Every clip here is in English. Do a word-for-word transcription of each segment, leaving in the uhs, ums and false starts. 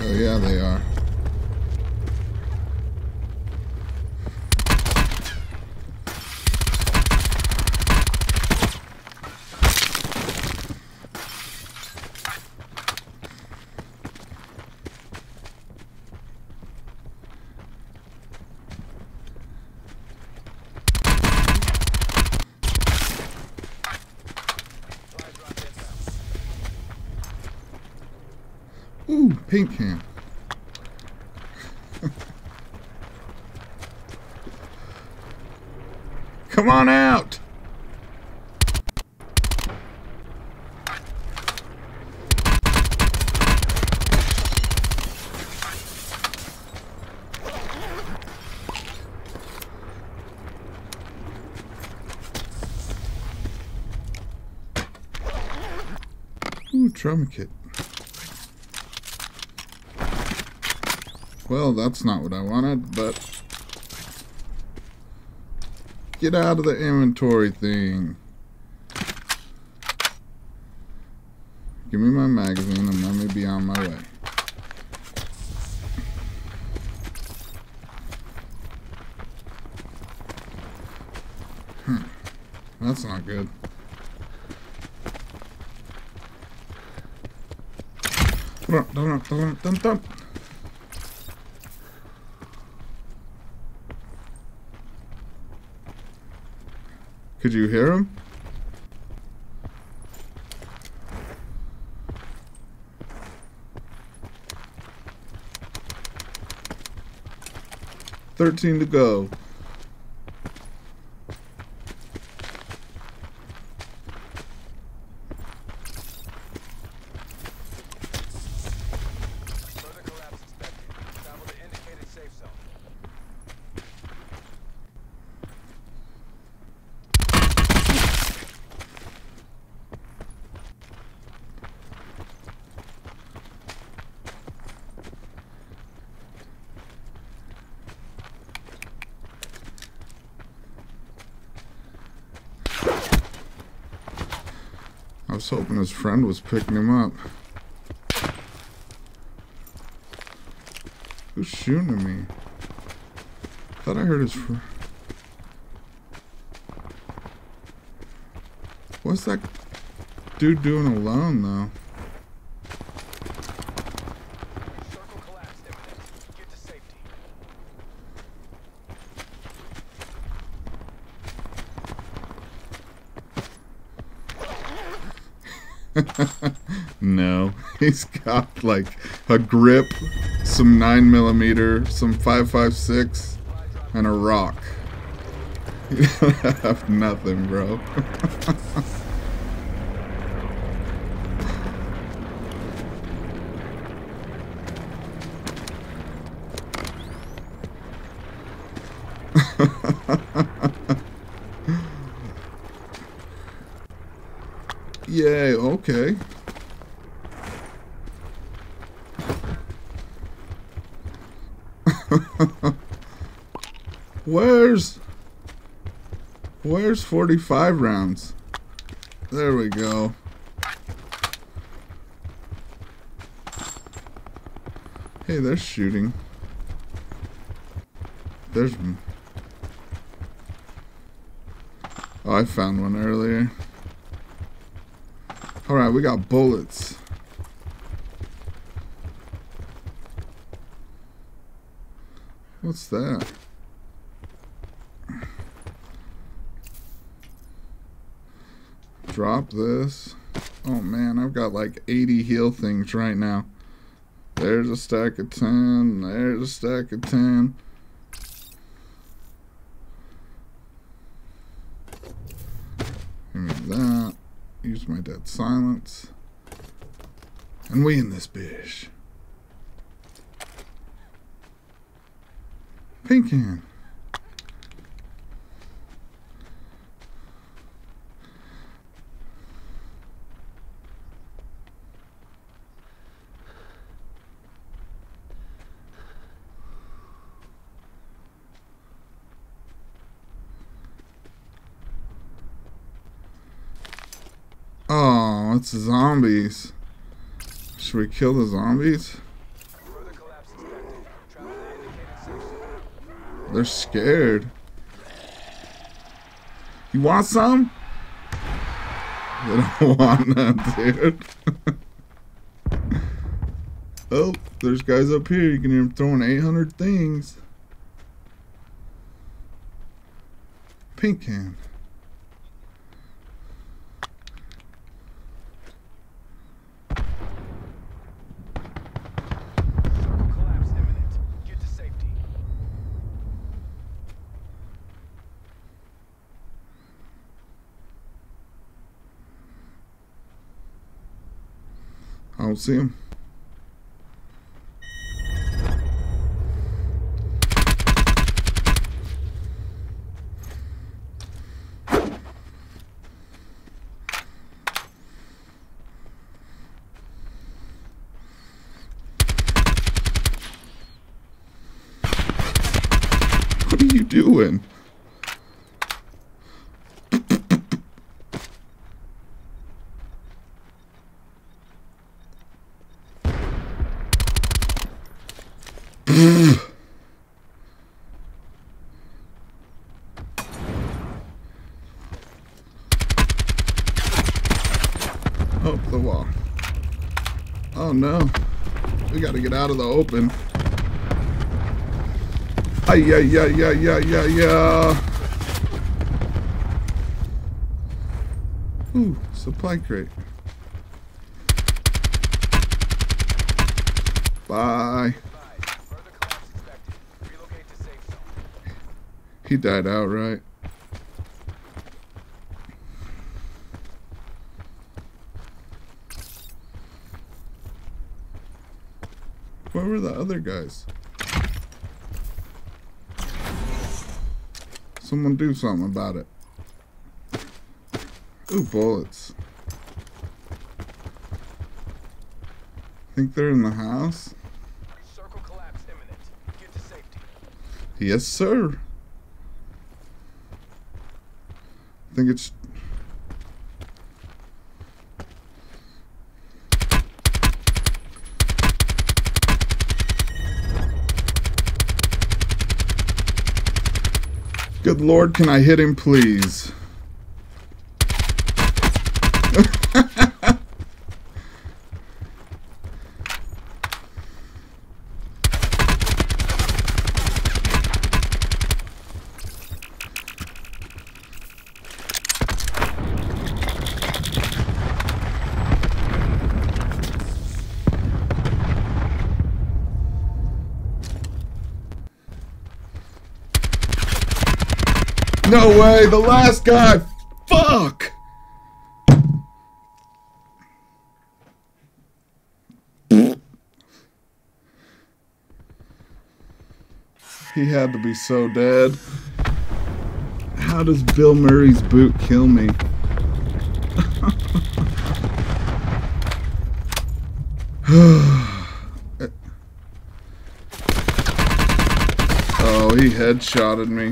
Oh yeah, they are. Ooh, paint can. Come on out! Ooh, trauma kit. Well, that's not what I wanted, but get out of the inventory thing. Give me my magazine and let me be on my way. Hmm. That's not good. Dun, dun, dun, dun, dun. Could you hear him? Thirteen to go. Further collapse expected. Travel to indicated safe zone. I was hoping his friend was picking him up. Who's shooting at me? Thought I heard his friend. What's that dude doing alone, though? Circle collapse imminent. Get to safety. No, he's got like a grip, some nine millimeter, some five five six, and a rock. You don't have nothing, bro. Yay, okay. Where's Where's forty-five rounds? There we go. Hey, they're shooting. There's Oh, I found one earlier. Alright, we got bullets. What's that? Drop this. Oh man, I've got like eighty heal things right now. There's a stack of ten. There's a stack of ten. Give me that. Use my dead silence. And we in this bitch. Paint can. Oh, it's zombies. Should we kill the zombies? Further they're scared. You want some? They don't want that, dude. Oh, there's guys up here. You can hear them throwing eight hundred things. Pink can. Circle collapse imminent. Get to safety. I don't see him. What are you doing? Oh, the wall. Oh no. We gotta get out of the open. Ay, ay, ay, ay, ay, ay, ay. Ooh, supply crate. Bye. Further collapse expected. Relocate to safe zone. He died outright. Where were the other guys? Someone do something about it. Ooh, bullets. Think they're in the house? Circle collapse imminent. Get to safety. Yes, sir. I think it's... Good Lord, can I hit him, please? No way, the last guy! Fuck! He had to be so dead. How does Bill Murray's boot kill me? Oh, he headshotted me.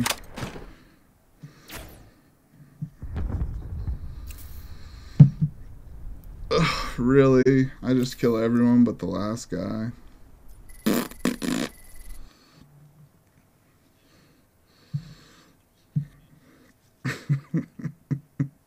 Ugh, really? I just kill everyone but the last guy.